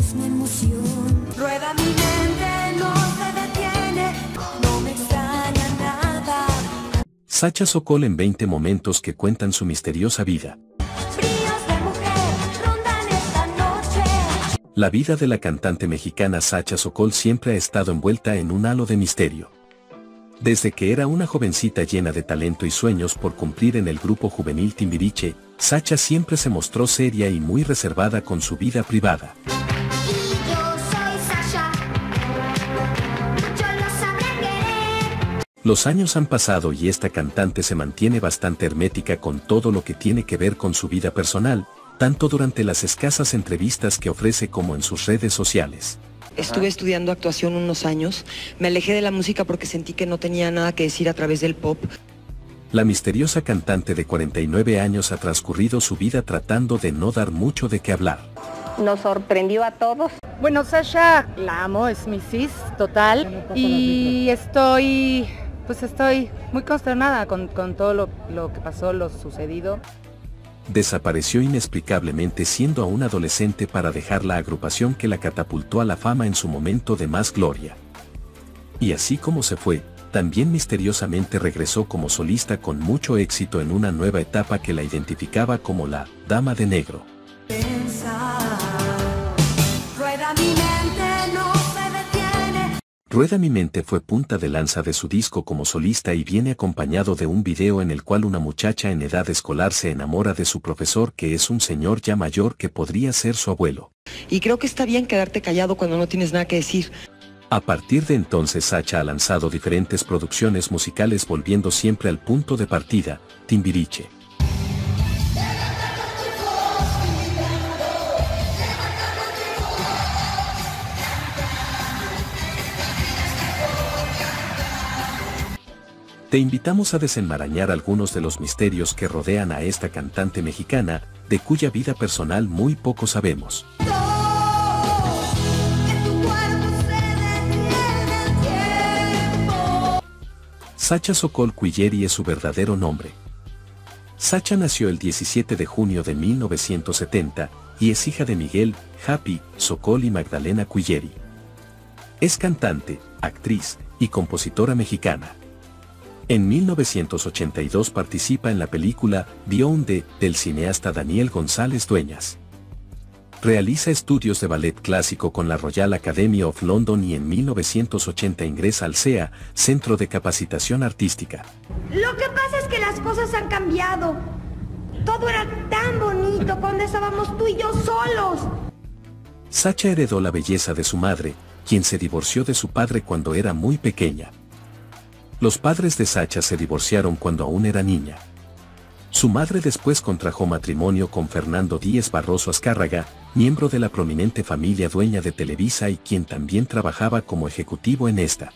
misma emoción. Rueda mi mente, no se detiene, no me extraña nada. Sacha Sokol en 20 momentos que cuentan su misteriosa vida. Bríos de mujer rondan esta noche. La vida de la cantante mexicana Sacha Sokol siempre ha estado envuelta en un halo de misterio. Desde que era una jovencita llena de talento y sueños por cumplir en el grupo juvenil Timbiriche, Sacha siempre se mostró seria y muy reservada con su vida privada. Y yo soy Sasha, yo lo sabré querer. Los años han pasado y esta cantante se mantiene bastante hermética con todo lo que tiene que ver con su vida personal, tanto durante las escasas entrevistas que ofrece como en sus redes sociales. Estuve estudiando actuación unos años, me alejé de la música porque sentí que no tenía nada que decir a través del pop. La misteriosa cantante de 49 años ha transcurrido su vida tratando de no dar mucho de qué hablar. Nos sorprendió a todos. Bueno, Sasha, la amo, es mi sis total y estoy muy consternada con todo lo que pasó, lo sucedido. Desapareció inexplicablemente siendo aún adolescente para dejar la agrupación que la catapultó a la fama en su momento de más gloria. Y así como se fue, también misteriosamente regresó como solista con mucho éxito en una nueva etapa que la identificaba como la Dama de Negro. Rueda mi mente, no se detiene. Rueda mi mente fue punta de lanza de su disco como solista y viene acompañado de un video en el cual una muchacha en edad escolar se enamora de su profesor, que es un señor ya mayor que podría ser su abuelo. Y creo que está bien quedarte callado cuando no tienes nada que decir. A partir de entonces Sacha ha lanzado diferentes producciones musicales volviendo siempre al punto de partida, Timbiriche. Te invitamos a desenmarañar algunos de los misterios que rodean a esta cantante mexicana, de cuya vida personal muy poco sabemos. Sacha Sokol Quilleri es su verdadero nombre. Sacha nació el 17 de junio de 1970 y es hija de Miguel, Happy, Sokol y Magdalena Quilleri. Es cantante, actriz y compositora mexicana. En 1982 participa en la película Beyond del cineasta Daniel González Dueñas. Realiza estudios de ballet clásico con la Royal Academy of London y en 1980 ingresa al CEA, Centro de Capacitación Artística. Lo que pasa es que las cosas han cambiado. Todo era tan bonito cuando estábamos tú y yo solos. Sacha heredó la belleza de su madre, quien se divorció de su padre cuando era muy pequeña. Los padres de Sacha se divorciaron cuando aún era niña. Su madre después contrajo matrimonio con Fernando Díez Barroso Azcárraga, miembro de la prominente familia dueña de Televisa y quien también trabajaba como ejecutivo en esta.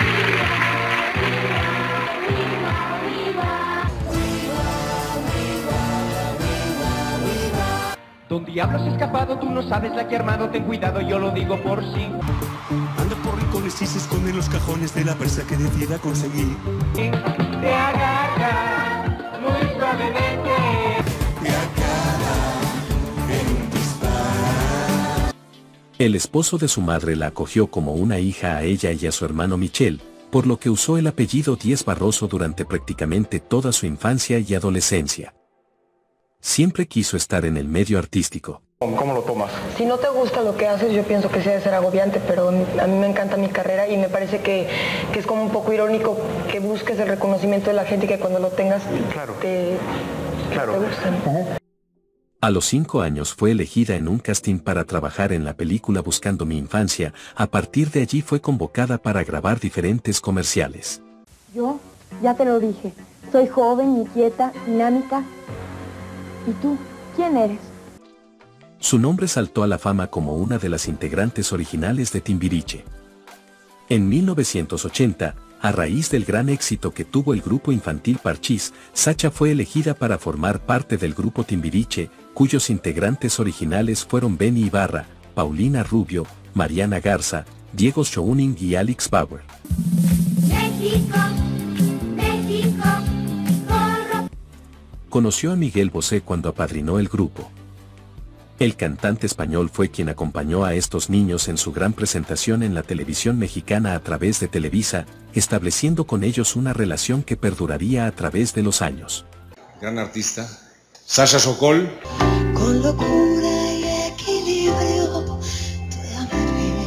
Don Diablo has escapado, tú no sabes la que ha armado, ten cuidado, yo lo digo por sí. Anda por rincones y se esconde en los cajones de la presa que decida conseguir. Te agarra muy suavemente. Te acaba en un disparo. El esposo de su madre la acogió como una hija a ella y a su hermano Michel, por lo que usó el apellido Díez Barroso durante prácticamente toda su infancia y adolescencia. Siempre quiso estar en el medio artístico. ¿Cómo lo tomas? Si no te gusta lo que haces, yo pienso que sí debe ser agobiante, pero a mí me encanta mi carrera y me parece que es como un poco irónico que busques el reconocimiento de la gente y que cuando lo tengas te gusten. A los 5 años fue elegida en un casting para trabajar en la película Buscando mi infancia. A partir de allí fue convocada para grabar diferentes comerciales. Yo, ya te lo dije, soy joven, inquieta, dinámica. ¿Y tú? ¿Quién eres? Su nombre saltó a la fama como una de las integrantes originales de Timbiriche. En 1980, a raíz del gran éxito que tuvo el grupo infantil Parchís, Sacha fue elegida para formar parte del grupo Timbiriche, cuyos integrantes originales fueron Benny Ibarra, Paulina Rubio, Mariana Garza, Diego Schooning y Alex Bauer. México, México, corro. Conoció a Miguel Bosé cuando apadrinó el grupo. El cantante español fue quien acompañó a estos niños en su gran presentación en la televisión mexicana a través de Televisa, estableciendo con ellos una relación que perduraría a través de los años. Gran artista, Sasha Sokol. Con locura y equilibrio te amaré.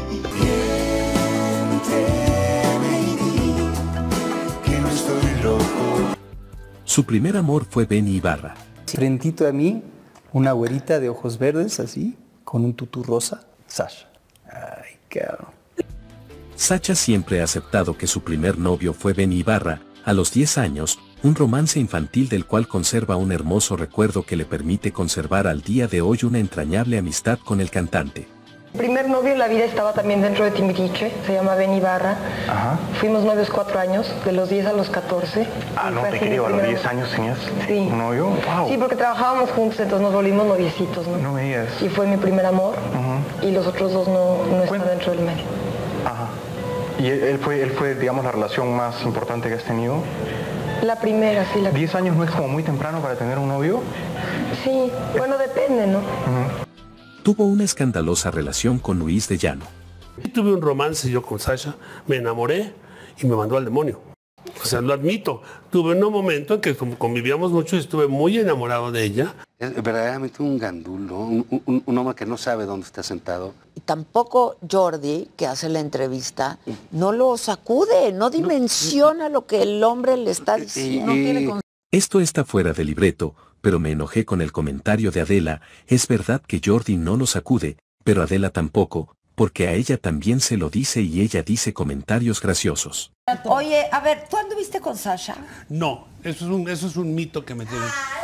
Que no estoy loco. Su primer amor fue Benny Ibarra. Frentito a mí, una güerita de ojos verdes, así, con un tutú rosa, Sasha. Ay, cabrón. Sacha siempre ha aceptado que su primer novio fue Benny Ibarra, a los 10 años, un romance infantil del cual conserva un hermoso recuerdo que le permite conservar al día de hoy una entrañable amistad con el cantante. Mi primer novio en la vida estaba también dentro de Timbiriche, se llama Benny Ibarra. Ajá. Fuimos novios 4 años, de los 10 a los 14. Ah, no, te quería, a los 10 años tenías un novio. Wow. Sí, porque trabajábamos juntos, entonces nos volvimos noviecitos, ¿no? No me digas. Y fue mi primer amor, y los otros dos no están dentro del medio. Ajá. ¿Y él fue, digamos, la relación más importante que has tenido? La primera, sí. 10 años no es como muy temprano para tener un novio. Sí, bueno, depende, ¿no? Tuvo una escandalosa relación con Luis de Llano. Tuve un romance yo con Sasha, me enamoré y me mandó al demonio. O sea, lo admito. Tuve un momento en que convivíamos mucho y estuve muy enamorado de ella. Es verdaderamente un gandulo, un hombre que no sabe dónde está sentado. Y tampoco Jordi, que hace la entrevista, no lo sacude, no dimensiona lo que el hombre le está diciendo. Esto está fuera de libreto, pero me enojé con el comentario de Adela. Es verdad que Jordi no lo sacude, pero Adela tampoco, porque a ella también se lo dice y ella dice comentarios graciosos. Oye, a ver, ¿tú anduviste con Sasha? No, eso es un mito que me tiene.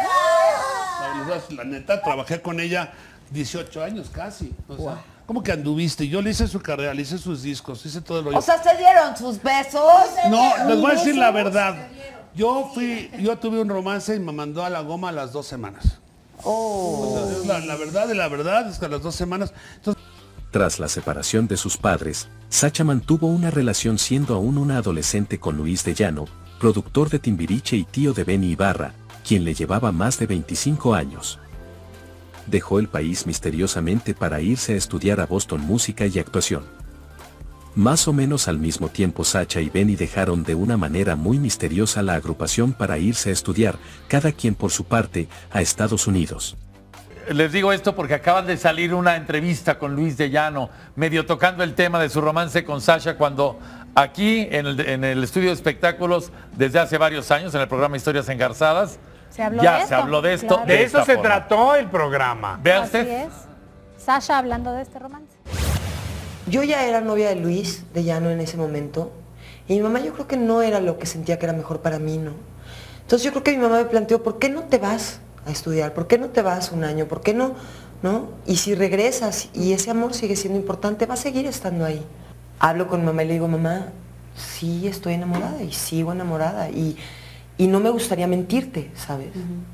La neta, trabajé con ella 18 años casi. O sea, ¿cómo que anduviste? Yo le hice su carrera, le hice sus discos, hice todo el rollo. O sea, ¿se dieron sus besos? No, les voy a decir la verdad. Yo tuve un romance y me mandó a la goma a las 2 semanas. O sea, la verdad es que a las 2 semanas... Entonces... Tras la separación de sus padres, Sasha mantuvo una relación siendo aún una adolescente con Luis de Llano, productor de Timbiriche y tío de Benny Ibarra, quien le llevaba más de 25 años. Dejó el país misteriosamente para irse a estudiar a Boston música y actuación. Más o menos al mismo tiempo Sasha y Benny dejaron de una manera muy misteriosa la agrupación para irse a estudiar, cada quien por su parte, a Estados Unidos. Les digo esto porque acaban de salir una entrevista con Luis de Llano, medio tocando el tema de su romance con Sasha, cuando aquí en el estudio de espectáculos, desde hace varios años, en el programa Historias Engarzadas, se habló de esto. Claro. De eso se trató el programa. Vea usted. Así es. Sasha hablando de este romance. Yo ya era novia de Luis de Llano en ese momento, y mi mamá yo creo que no era lo que sentía que era mejor para mí, ¿no? Entonces yo creo que mi mamá me planteó, ¿por qué no te vas a estudiar? ¿Por qué no te vas un año? ¿Por qué no? ¿No? Y si regresas y ese amor sigue siendo importante, va a seguir estando ahí. Hablo con mi mamá y le digo, mamá, sí estoy enamorada y sigo enamorada y no me gustaría mentirte, ¿sabes?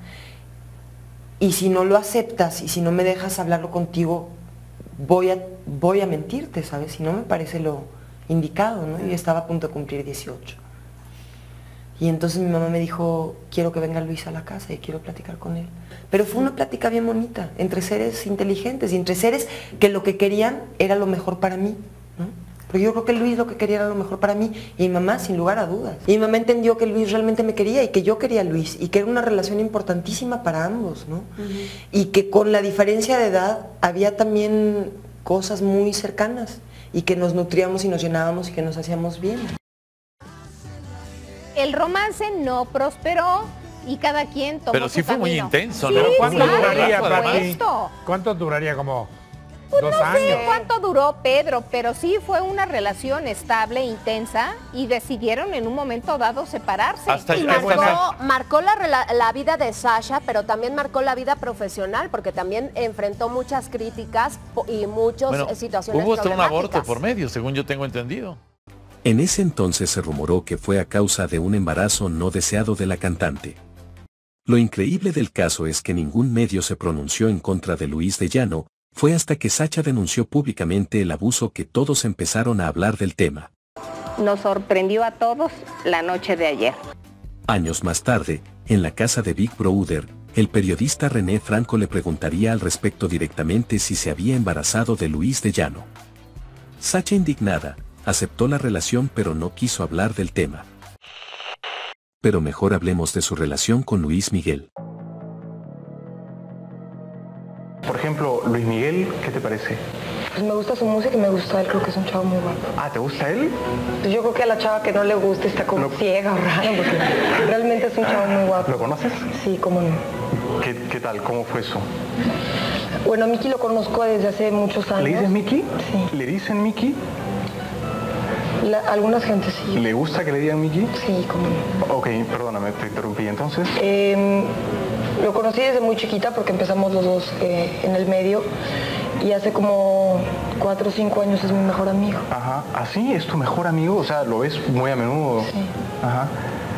Y si no lo aceptas y si no me dejas hablarlo contigo, voy a mentirte, ¿sabes? Y no me parece lo indicado, ¿no? Yo estaba a punto de cumplir 18. Y entonces mi mamá me dijo, quiero que venga Luis a la casa y quiero platicar con él. Pero fue una plática bien bonita, entre seres inteligentes y entre seres que lo que querían era lo mejor para mí, ¿no? Pero yo creo que Luis lo que quería era lo mejor para mí y mi mamá sin lugar a dudas. Y mi mamá entendió que Luis realmente me quería y que yo quería a Luis y que era una relación importantísima para ambos, ¿no? Y que con la diferencia de edad había también cosas muy cercanas y que nos nutríamos y nos llenábamos y que nos hacíamos bien. El romance no prosperó y cada quien tomó Pero sí su fue camino. muy intenso, Sí, ¿no? ¿Cuánto duraría para ti? supuesto. ¿Cuánto duraría? ¿Como Pues 2 no años? sé cuánto duró Pedro, pero sí fue una relación estable, intensa, y decidieron en un momento dado separarse. Hasta Y Marcó la vida de Sasha, pero también marcó la vida profesional, porque también enfrentó muchas críticas y muchas situaciones hubo hasta un problemáticas. aborto por medio, según yo tengo entendido. En ese entonces se rumoró que fue a causa de un embarazo no deseado de la cantante. Lo increíble del caso es que ningún medio se pronunció en contra de Luis de Llano. Fue hasta que Sasha denunció públicamente el abuso que todos empezaron a hablar del tema. Nos sorprendió a todos la noche de ayer. Años más tarde, en la casa de Big Brother, el periodista René Franco le preguntaría al respecto directamente si se había embarazado de Luis de Llano. Sacha, indignada, aceptó la relación pero no quiso hablar del tema. Pero mejor hablemos de su relación con Luis Miguel. Por ejemplo, Luis Miguel, ¿qué te parece? Pues me gusta su música y me gusta él, creo que es un chavo muy guapo. Ah, ¿te gusta él? Pues yo creo que a la chava que no le guste está como ciega o rara, porque realmente es un chavo muy guapo. ¿Lo conoces? Sí, cómo no. ¿Qué tal? ¿Cómo fue eso? Bueno, a Miki lo conozco desde hace muchos años. ¿Le dices Miki? Sí. ¿Le dicen Miki? Algunas gentes sí. ¿Le gusta que le digan Miki? Sí, cómo no. Ok, perdóname, te interrumpí. Entonces... Lo conocí desde muy chiquita porque empezamos los dos en el medio y hace como 4 o 5 años es mi mejor amigo. Ajá. ¿Así? ¿Es tu mejor amigo? O sea, ¿lo ves muy a menudo? Sí. Ajá.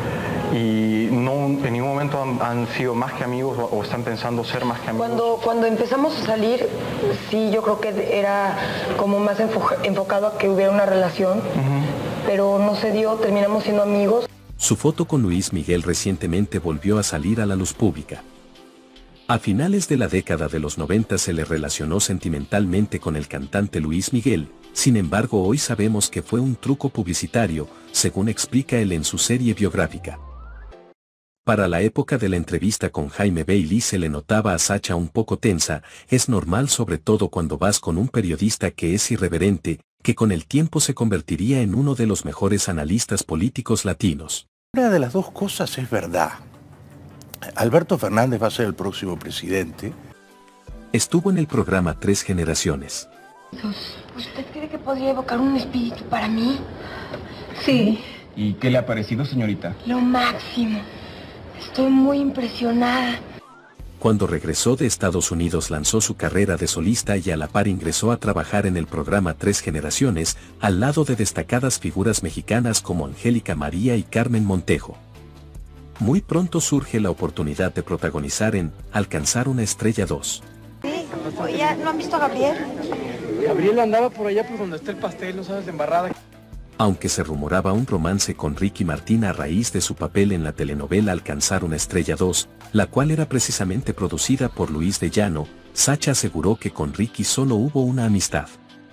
¿Y no en ningún momento han sido más que amigos o están pensando ser más que amigos? Cuando empezamos a salir, sí, yo creo que era como más enfocado a que hubiera una relación, pero no se dio, terminamos siendo amigos. Su foto con Luis Miguel recientemente volvió a salir a la luz pública. A finales de la década de los 90 se le relacionó sentimentalmente con el cantante Luis Miguel, sin embargo hoy sabemos que fue un truco publicitario, según explica él en su serie biográfica. Para la época de la entrevista con Jaime Bailey se le notaba a Sacha un poco tensa, es normal sobre todo cuando vas con un periodista que es irreverente, que con el tiempo se convertiría en uno de los mejores analistas políticos latinos. Una de las dos cosas es verdad. Alberto Fernández va a ser el próximo presidente. Estuvo en el programa 3 Generaciones. ¿Usted cree que podría evocar un espíritu para mí? Sí. ¿Y qué le ha parecido, señorita? Lo máximo. Estoy muy impresionada. Cuando regresó de Estados Unidos lanzó su carrera de solista y a la par ingresó a trabajar en el programa 3 Generaciones, al lado de destacadas figuras mexicanas como Angélica María y Carmen Montejo. Muy pronto surge la oportunidad de protagonizar en Alcanzar una estrella 2. ¿Ya no han visto a Gabriel? Gabriel andaba por allá por donde está el pastel, no sabes, de embarrada. Aunque se rumoraba un romance con Ricky Martin a raíz de su papel en la telenovela Alcanzar una estrella 2, la cual era precisamente producida por Luis de Llano, Sacha aseguró que con Ricky solo hubo una amistad.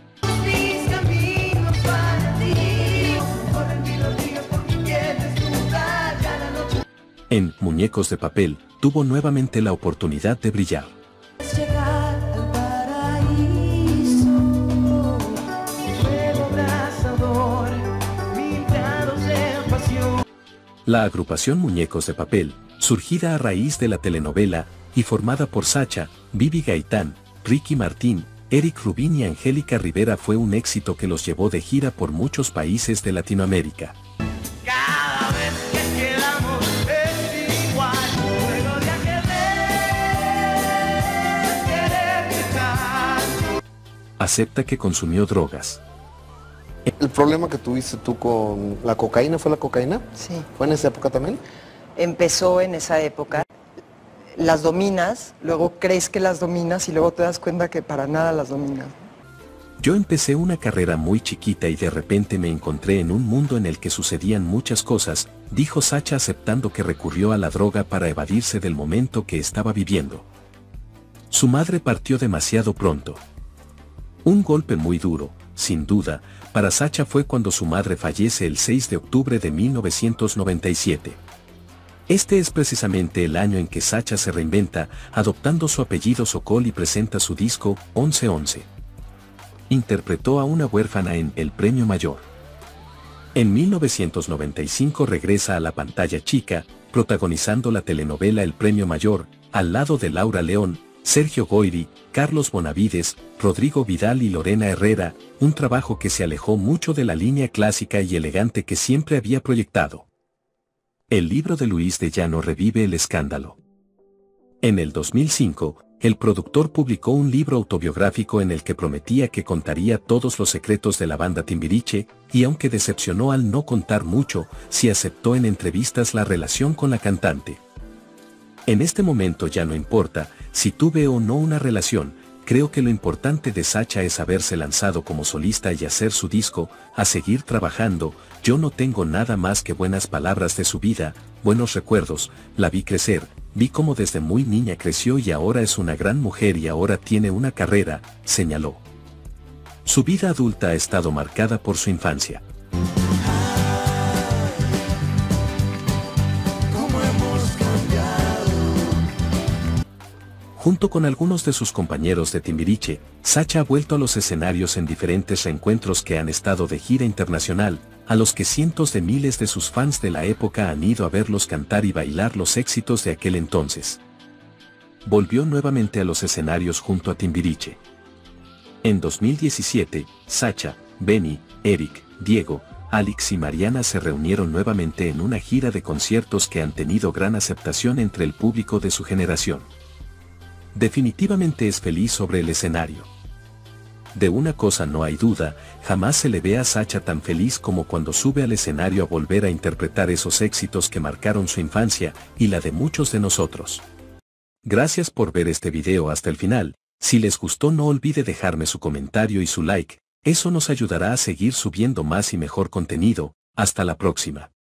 En Muñecos de Papel, tuvo nuevamente la oportunidad de brillar. La agrupación Muñecos de Papel, surgida a raíz de la telenovela, y formada por Sacha, Vivi Gaitán, Ricky Martin, Eric Rubin y Angélica Rivera fue un éxito que los llevó de gira por muchos países de Latinoamérica. Cada vez que quedamos es igual, luego de querer gritar. Acepta que consumió drogas. ¿El problema que tuviste tú con la cocaína fue la cocaína? Sí. ¿Fue en esa época también? Empezó en esa época. Las dominas, luego crees que las dominas y luego te das cuenta que para nada las dominas. Yo empecé una carrera muy chiquita y de repente me encontré en un mundo en el que sucedían muchas cosas, dijo Sacha aceptando que recurrió a la droga para evadirse del momento que estaba viviendo. Su madre partió demasiado pronto. Un golpe muy duro, sin duda, para Sacha fue cuando su madre fallece el 6 de octubre de 1997. Este es precisamente el año en que Sacha se reinventa, adoptando su apellido Sokol y presenta su disco 1111. Interpretó a una huérfana en El Premio Mayor. En 1995 regresa a la pantalla chica, protagonizando la telenovela El Premio Mayor, al lado de Laura León, Sergio Goyri, Carlos Bonavides, Rodrigo Vidal y Lorena Herrera, un trabajo que se alejó mucho de la línea clásica y elegante que siempre había proyectado. El libro de Luis de Llano revive el escándalo. En el 2005, el productor publicó un libro autobiográfico en el que prometía que contaría todos los secretos de la banda Timbiriche, y aunque decepcionó al no contar mucho, sí aceptó en entrevistas la relación con la cantante. En este momento ya no importa si tuve o no una relación, Creo que lo importante de Sacha es haberse lanzado como solista y hacer su disco, a seguir trabajando. Yo no tengo nada más que buenas palabras de su vida, buenos recuerdos. La vi crecer, vi cómo desde muy niña creció y ahora es una gran mujer y ahora tiene una carrera, señaló. Su vida adulta ha estado marcada por su infancia. Junto con algunos de sus compañeros de Timbiriche, Sacha ha vuelto a los escenarios en diferentes reencuentros que han estado de gira internacional, a los que cientos de miles de sus fans de la época han ido a verlos cantar y bailar los éxitos de aquel entonces. Volvió nuevamente a los escenarios junto a Timbiriche. En 2017, Sacha, Benny, Eric, Diego, Alex y Mariana se reunieron nuevamente en una gira de conciertos que han tenido gran aceptación entre el público de su generación. Definitivamente es feliz sobre el escenario. De una cosa no hay duda, jamás se le ve a Sacha tan feliz como cuando sube al escenario a volver a interpretar esos éxitos que marcaron su infancia y la de muchos de nosotros. Gracias por ver este video hasta el final. Si les gustó no olvide dejarme su comentario y su like, eso nos ayudará a seguir subiendo más y mejor contenido. Hasta la próxima.